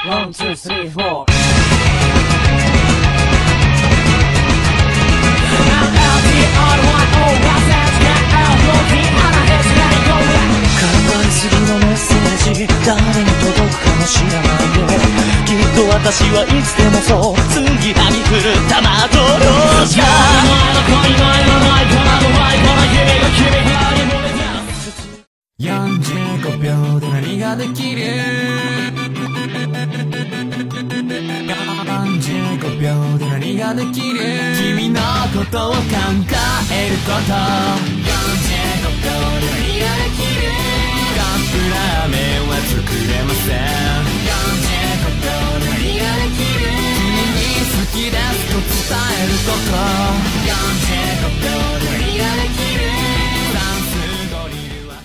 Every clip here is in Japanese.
One, two, three, four. かわいすぎのメッセージ誰に届くかもしれないよ。きっと私はいつでもそう次はぎくる玉とろしか45秒で何ができる45秒で何ができる君のことを考えること45秒で何ができるカップラーメンは作れません45秒で何ができる君に好きですと伝えること45秒で何ができるフランスドリルは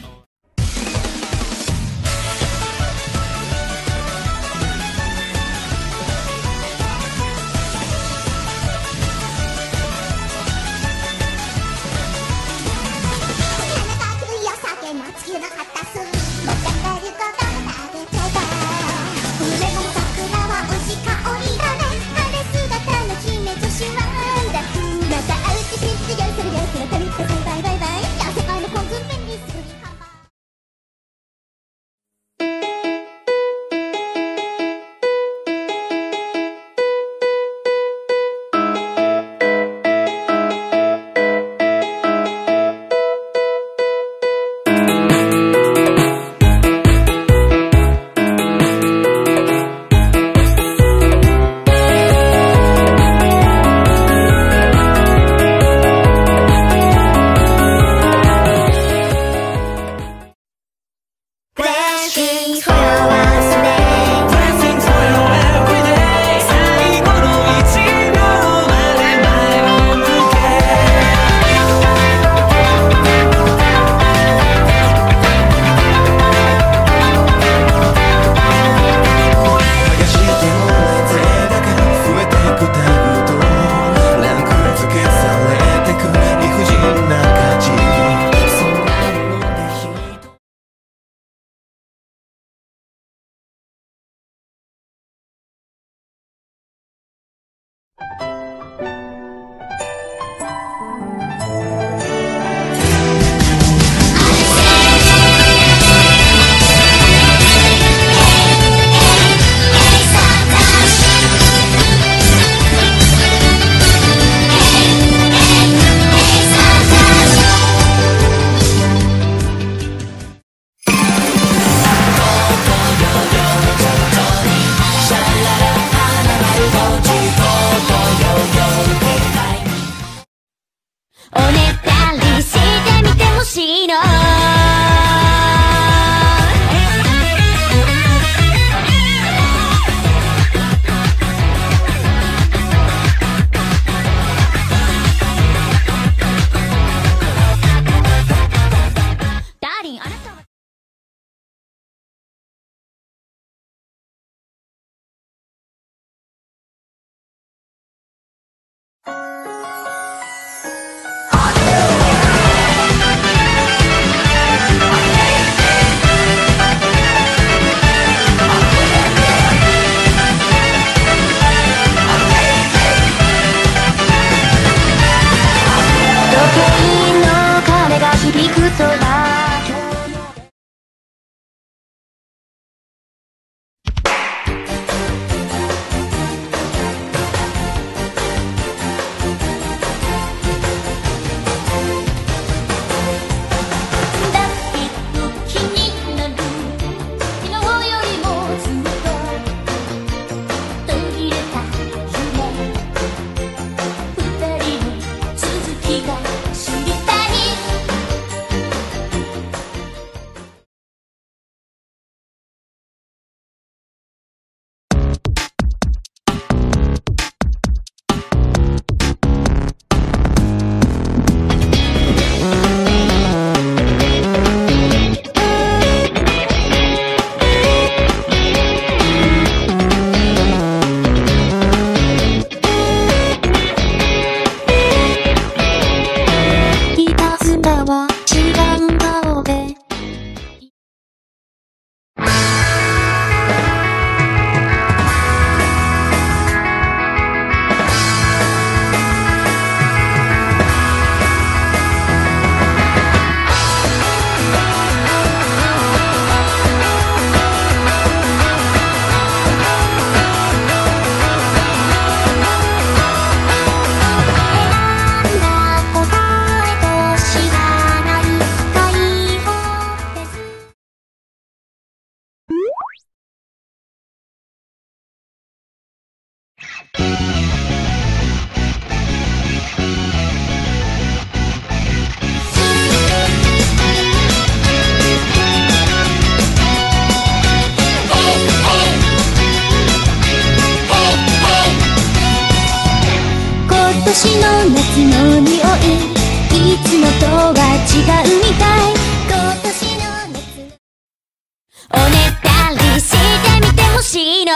今年の夏の匂い、いつもとは違うみたい。今年の夏おねだりしてみてほしいの。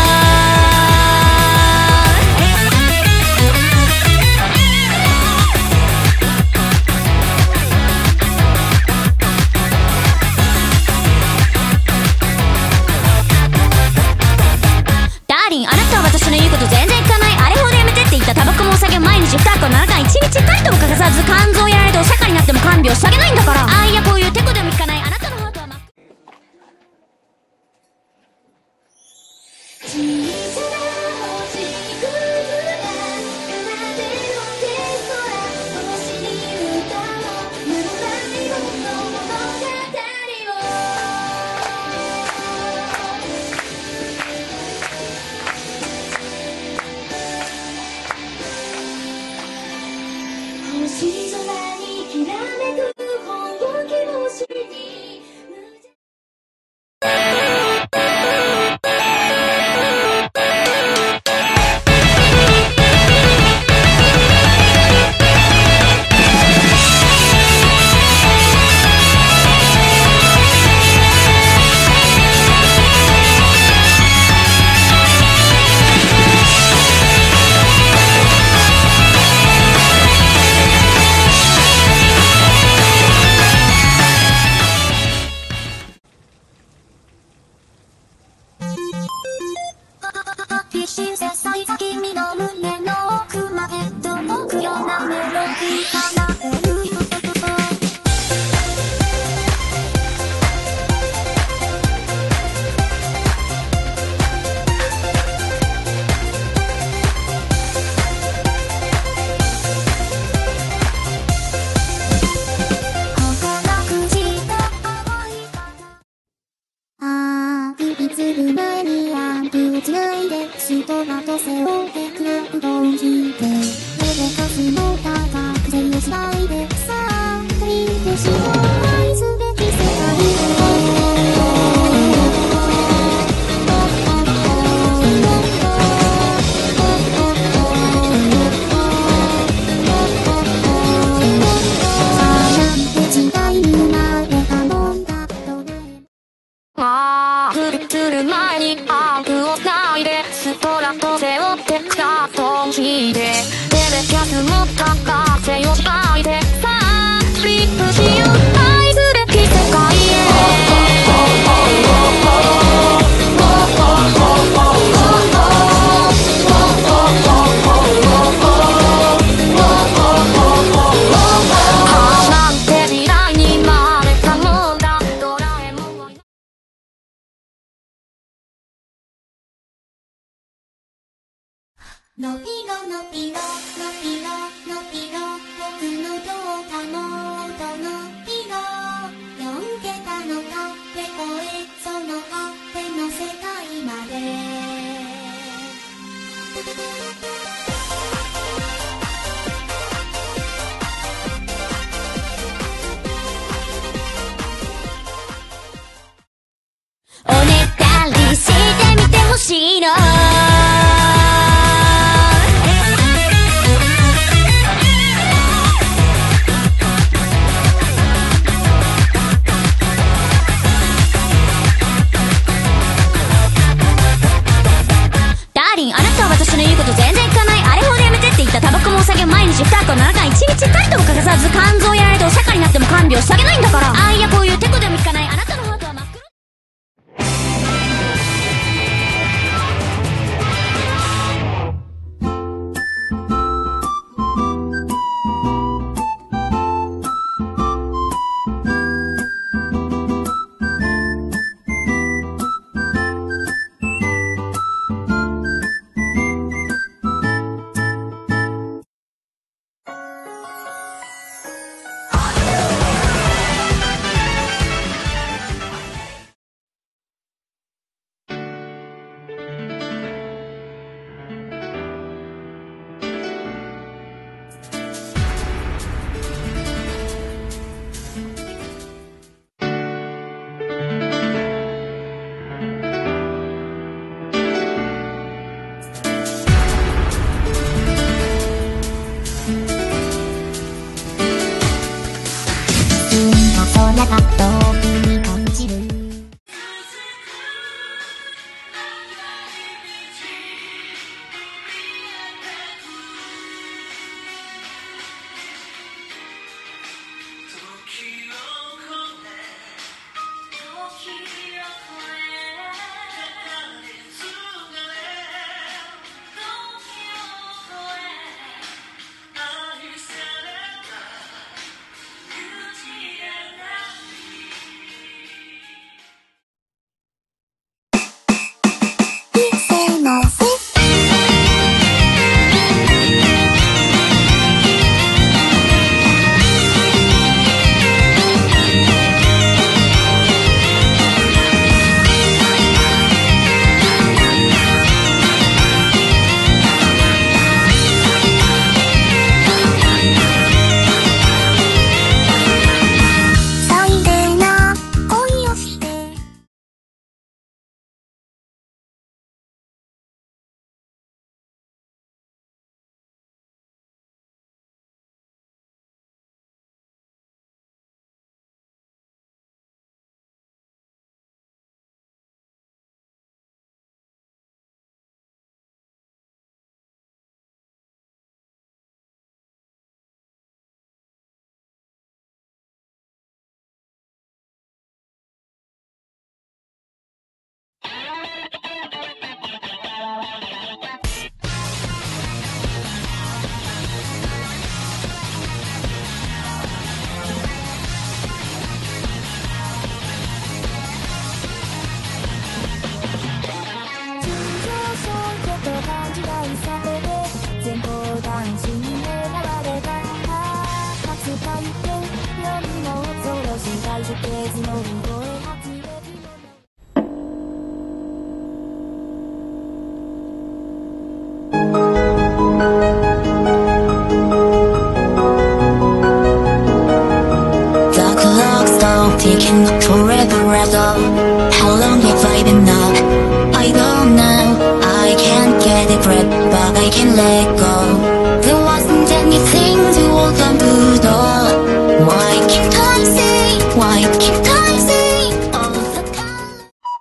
ダーリン、あなたは私の言うこと全然聞かない。あれほどやめてって言ったタバコもお酒も毎日2箱7缶1日たりとも欠かさず、肝臓やられてお釈迦になっても看病してあげないんだから。あいやこういうテコでも聞かないあなたのハートは真っ小さな星屑が奏でるオーケストラ、星に歌おう目の前の物語を。星空にきらめくほうき星に小さい君の胸の奥まで届くようなメロディー奏でる。いつる前にランプをつないでストラと背負ってクラブを引いて、目でかすの高く背をしないでさあ繰り出しを愛すべき世界来る前にアンプを繋いでストラと背負ってクラッと引いて、手でキャスも高せをしたいでさあスリップしよう愛すべき世界へ。なんて時代に生まれたもんだドラえもんは。のびろのびろのびろのびろ僕のどうかもどのびろ4桁のかってこえその果ての世界まで。おねだりしてみてほしいの。ダーリン、あなたは私の言うこと全然聞かない。あれほどやめてって言ったタバコもお酒も毎日2箱7缶1日たりとも欠かさず、肝臓やられてお釈迦になっても看病してあげないんだから。あいやこういうテコでも聞かないあなたのハートは真っ黒。 ticking forever as of. How long have I been up? I don't know. I can't get it right, but I can let go. There wasn't anything to hold on to though. Why can't I see? Why can't I see all the colors?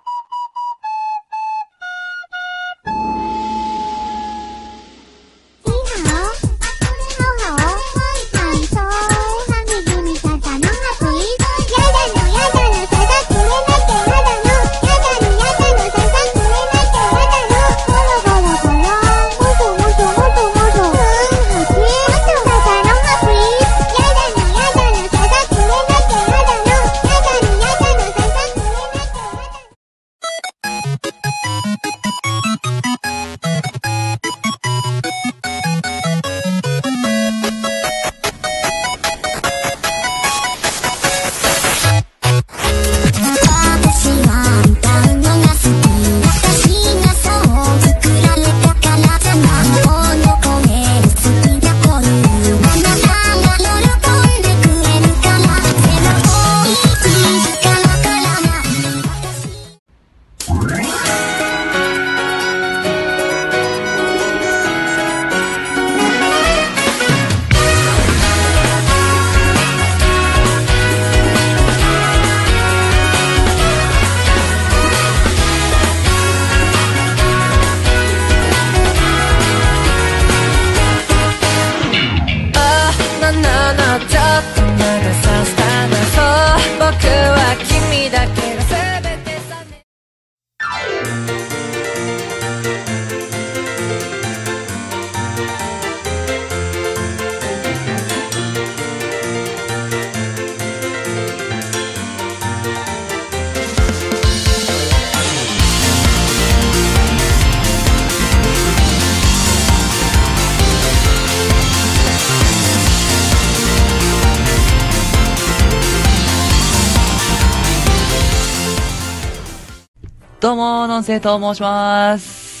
どうも、のんせいと申します。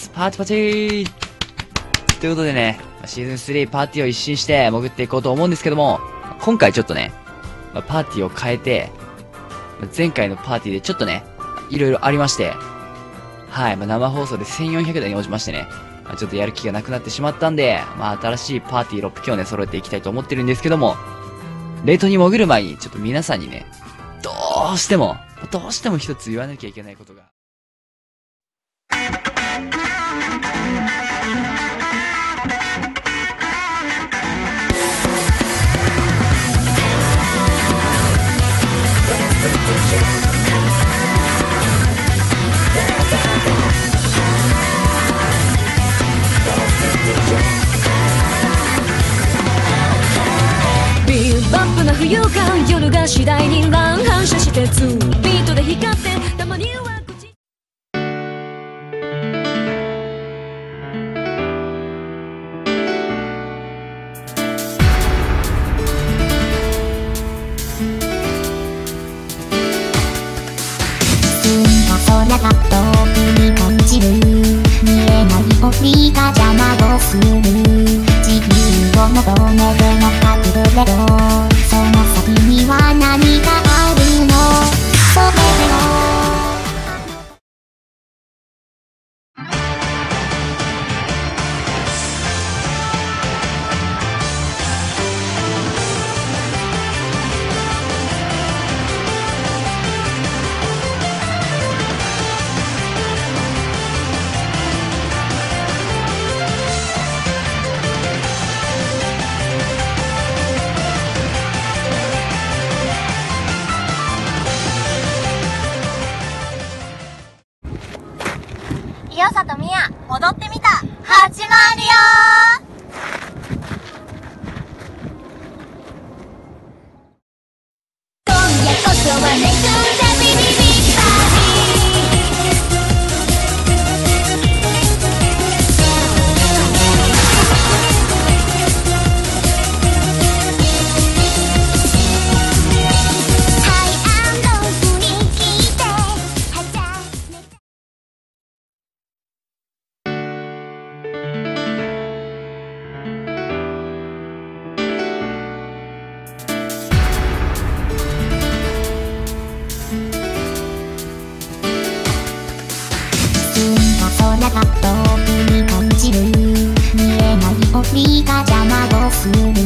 パチパチということでね、シーズン3パーティーを一新して潜っていこうと思うんですけども、今回ちょっとね、パーティーを変えて、前回のパーティーでちょっとね、いろいろありまして、はい、生放送で1400台に応じましてね、ちょっとやる気がなくなってしまったんで、新しいパーティー6機をね、揃えていきたいと思ってるんですけども、レートに潜る前にちょっと皆さんにね、どうしても一つ言わなきゃいけないことが。 ビーバップな浮遊感、夜が次第に乱反射して2ビートで光ってたまには口空が遠くに感じる見えない檻が邪魔をする自由を求めての隠れろその先には何があるのそれを清里美也踊ってみた始まるよ今夜こそはネクストビビビッパハイアンド雰囲気で始めたする